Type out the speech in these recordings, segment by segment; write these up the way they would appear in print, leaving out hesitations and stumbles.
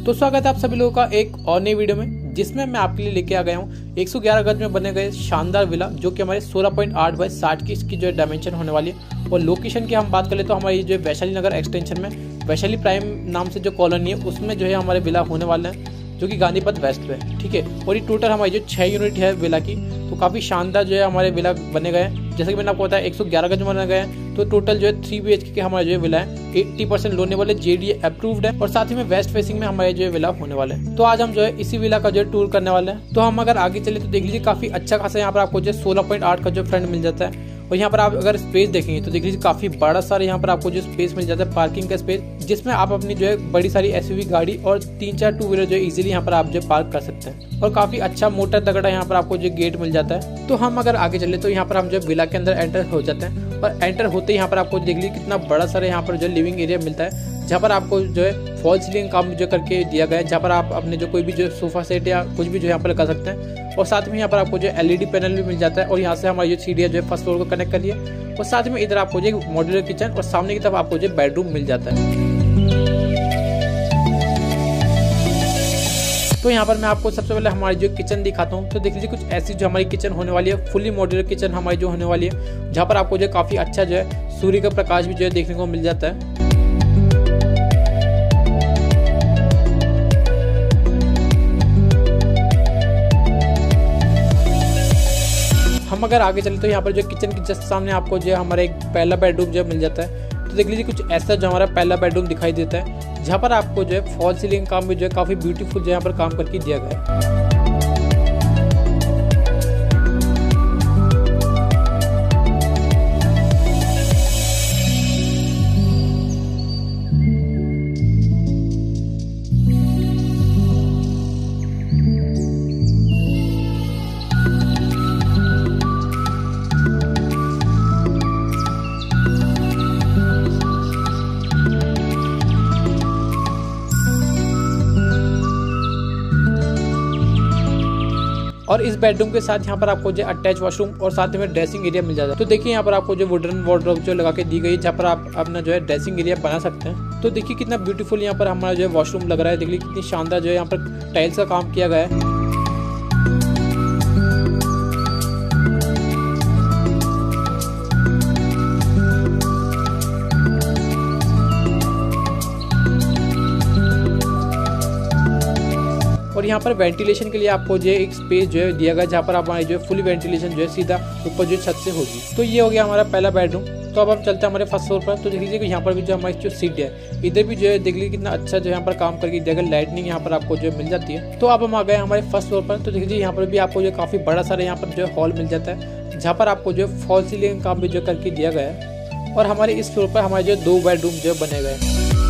तो स्वागत है आप सभी लोगों का एक और नई वीडियो में, जिसमें मैं आपके लिए लेके आ गया हूँ 111 गज में बने गए शानदार विला, जो कि हमारे 16.8 बाय 60 की इसकी जो है डायमेंशन होने वाली है। और लोकेशन की हम बात करें तो हमारी जो वैशाली नगर एक्सटेंशन में वैशाली प्राइम नाम से जो कॉलोनी है उसमें जो है हमारे विला होने वाले हैं, जो कि गांधी पथ वेस्ट पे, ठीक है। और ये टोटल हमारी जो 6 यूनिट है विला की, तो काफ़ी शानदार जो है हमारे विला बने गए हैं। जैसे कि मैंने आपको बताया 111 गज में बने गए हैं, तो टोटल जो है 3 BHK के हमारे जो विला है 80% लोन वाले JDA अप्रूव्ड है। और साथ ही में वेस्ट फेसिंग में हमारे जो विला होने वाले हैं। तो आज हम जो है इसी विला का जो है टूर करने वाले हैं। तो हम अगर आगे चले तो देख लीजिए काफी अच्छा खासा यहाँ पर आपको जो 16.8 का जो फ्रंट मिल जाता है। और यहाँ पर आप अगर स्पेस देखेंगे तो देख लीजिए काफी बड़ा सारा यहाँ पर आपको जो स्पेस मिल जाता है, पार्किंग का स्पेस, जिसमें आप अपनी जो है बड़ी सारी SUV गाड़ी और 3-4 टू व्हीलर जो है इजीली यहाँ पर आप जो पार्क कर सकते हैं। और काफी अच्छा मोटा तगड़ा यहाँ पर आपको जो गेट मिल जाता है। तो हम अगर आगे चले तो यहाँ पर हम जो विला के अंदर एंटर हो जाते हैं। और एंटर होते ही यहाँ पर आपको देख लीजिए कितना बड़ा सारा यहाँ पर जो लिविंग एरिया मिलता है, जहाँ पर आपको जो है फॉल सीलिंग काम जो करके दिया गया है, जहाँ पर आप अपने जो कोई भी जो सोफा सेट या कुछ भी जो यहाँ पर लगा सकते हैं। और साथ में यहाँ पर आपको जो LED पैनल भी मिल जाता है। और यहाँ से हमारी जो सीढ़ियाँ जो है फर्स्ट फ्लोर को कनेक्ट करिए। और साथ में इधर आपको जो मॉड्यूलर किचन और सामने की तरफ आपको जो बेडरूम मिल जाता है। तो यहाँ पर मैं आपको सबसे पहले हमारी जो किचन दिखाता हूँ। तो देख लीजिए कुछ ऐसी जो हमारी किचन होने वाली है, फुली मॉड्यूलर किचन हमारी जो होने वाली है, जहाँ पर आपको जो काफी अच्छा जो है सूर्य का प्रकाश भी जो है देखने को मिल जाता है। हम अगर आगे चले तो यहाँ पर जो किचन के जस्ट सामने आपको जो हमारा एक पहला बेडरूम जो मिल जाता है। तो देख लीजिए कुछ ऐसा जो हमारा पहला बेडरूम दिखाई देता है, जहाँ पर आपको जो है फॉल सीलिंग काम भी जो है काफी ब्यूटीफुल जो यहाँ पर काम करके दिया गया है। और इस बेडरूम के साथ यहाँ पर आपको जो अटैच वॉशरूम और साथ में ड्रेसिंग एरिया मिल जाता है। तो देखिए यहाँ पर आपको जो वुडन वार्डरोब जो लगा के दी गई है, जहाँ पर आप अपना जो है ड्रेसिंग एरिया बना सकते हैं। तो देखिए कितना ब्यूटीफुल यहाँ पर हमारा जो है वॉशरूम लग रहा है। देखिए कितनी शानदार जो है यहाँ पर टाइल्स का काम किया गया है। और यहाँ पर वेंटिलेशन के लिए आपको जो एक स्पेस जो है दिया गया, जहाँ पर हमारी जो है फुली वेंटिलेशन जो है सीधा ऊपर जो छत से होगी। तो ये हो गया हमारा पहला बेडरूम। तो अब हम चलते हैं हमारे फर्स्ट फ्लोर पर। तो देख लीजिए कि यहाँ पर भी जो हमारी जो सीट है, इधर भी जो है देख लीजिए कितना अच्छा जो यहाँ पर काम करके दिया गया, लाइटनिंग यहाँ पर आपको जो मिल जाती है। तो अब हम आ गए हमारे फर्स्ट फ्लोर पर। तो देख लीजिए यहाँ पर भी आपको जो काफी बड़ा सारा यहाँ पर जो हॉल मिल जाता है, जहाँ पर आपको जो फॉल सीलिंग काम भी जो करके दिया गया है। और हमारे इस फ्लोर पर हमारे जो 2 बेडरूम जो बने गए।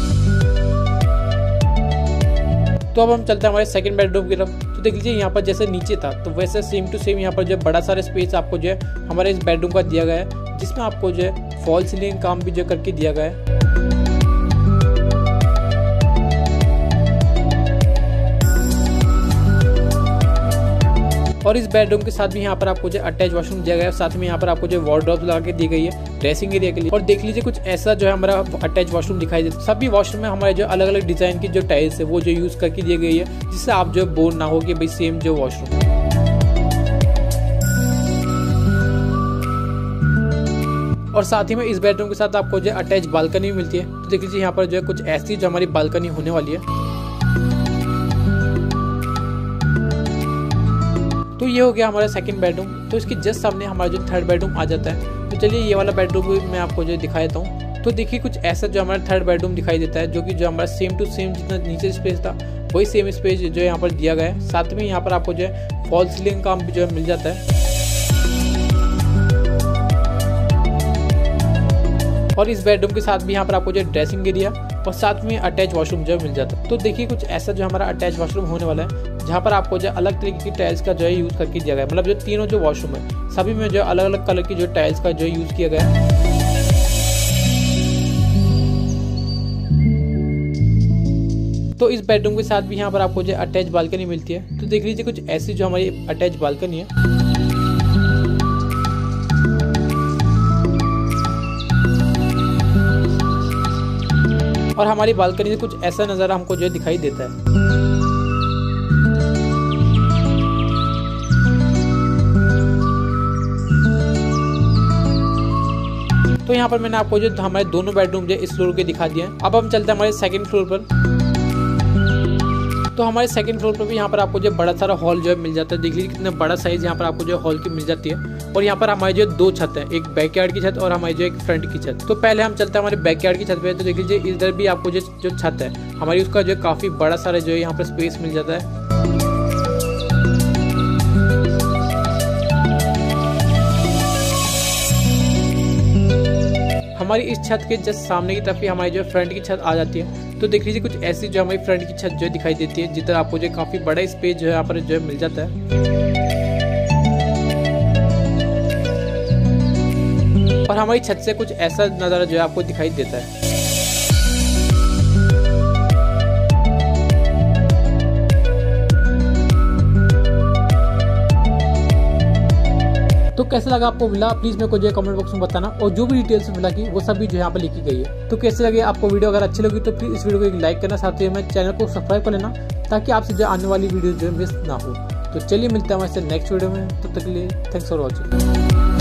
तो अब हम चलते हैं हमारे सेकंड बेडरूम की तरफ। तो देख लीजिए यहाँ पर जैसे नीचे था तो वैसे सेम टू सेम यहाँ पर जो बड़ा सारा स्पेस आपको जो है हमारे इस बेडरूम का दिया गया है, जिसमें आपको जो है फॉल सीलिंग काम भी जो करके दिया गया है। और इस बेडरूम के साथ भी यहाँ पर आपको जो अटैच वॉशरूम दिया गया है, साथ में यहाँ पर आपको जो वार्डरोब लगा के दी गई है ड्रेसिंग एरिया के लिए। और देख लीजिए कुछ ऐसा जो है हमारा अटैच वॉशरूम दिखाई देता है। सभी वॉशरूम में हमारे जो अलग अलग डिजाइन की जो टाइल्स है वो जो यूज करके दी गई है, जिससे आप जो बोर ना हो कि भाई सेम जो वॉशरूम। और साथ ही में इस बेडरूम के साथ आपको जो अटैच बालकनी भी मिलती है। तो देख लीजिए यहाँ पर जो है कुछ ऐसी जो हमारी बालकनी होने वाली है। तो ये हो गया हमारा सेकंड बेडरूम। तो इसके जस्ट सामने हमारा जो थर्ड बेडरूम आ जाता है। तो चलिए ये वाला बेडरूम भी मैं आपको जो दिखा देता हूँ। तो देखिए कुछ ऐसा जो हमारा थर्ड बेडरूम दिखाई देता है, जो कि जो हमारा सेम टू सेम जितना नीचे स्पेस था वही सेम स्पेस जो है यहाँ पर दिया गया है। साथ में यहाँ पर आपको जो है फॉल सीलिंग काम भी जो है मिल जाता है। और इस बेडरूम के साथ भी यहाँ पर आपको जो ड्रेसिंग एरिया और साथ में अटैच वॉशरूम जो मिल जाता है। तो देखिए कुछ ऐसा जो हमारा अटैच वॉशरूम होने वाला है, जहाँ पर आपको जो अलग तरीके की टाइल्स का जो है यूज करके दिया गया है। मतलब जो तीनों जो वॉशरूम है सभी में जो अलग अलग कलर की जो टाइल्स का जो यूज किया गया है। तो इस बेडरूम के साथ भी यहाँ पर आपको जो अटैच बालकनी मिलती है। तो देख लीजिए कुछ ऐसी जो हमारी अटैच बालकनी है। और हमारी बालकनी से कुछ ऐसा नज़ारा हमको जो है दिखाई देता है। तो यहाँ पर मैंने आपको जो हमारे दोनों बेडरूम जो इस फ्लोर के दिखा दिए हैं। अब हम चलते हैं हमारे सेकंड फ्लोर पर। तो हमारे सेकंड फ्लोर पर भी यहाँ पर आपको जो बड़ा सारा हॉल जो है मिल जाता है। देख लीजिए कितना बड़ा साइज यहाँ पर आपको जो हॉल की मिल जाती है। और यहाँ पर हमारी जो 2 छत है, एक बैकयार्ड की छत और हमारी जो एक फ्रंट की छत। तो पहले हम चलते हैं हमारे बैकयार्ड की छत पे। तो देख लीजिए इधर भी आपको जो छत है हमारी, उसका जो काफी बड़ा सारा जो है यहाँ पर स्पेस मिल जाता है। हमारी इस छत के जस्ट सामने की तरफ ही हमारी जो फ्रंट की छत आ जाती है। तो देख लीजिए कुछ ऐसी जो हमारी फ्रंट की छत जो दिखाई देती है, जिधर आपको जो काफी बड़ा स्पेस जो है यहाँ पर जो मिल जाता है। और हमारी छत से कुछ ऐसा नज़ारा जो है आपको दिखाई देता है। तो कैसा लगा आपको विला, प्लीज मेरे को जो है कमेंट बॉक्स में बताना। और जो भी डिटेल्स विला की वो सब भी जो यहाँ पर लिखी गई है। तो कैसे लगे आपको वीडियो, अगर अच्छी लगी तो प्लीज इस वीडियो को एक लाइक करना, साथ ही में चैनल को सब्सक्राइब कर लेना ताकि आपसे जो आने वाली वीडियो जो मिस ना हो। तो चलिए मिलते हैं हमारे नेक्स्ट वीडियो में, तब तक के लिए थैंक्स फॉर वॉचिंग।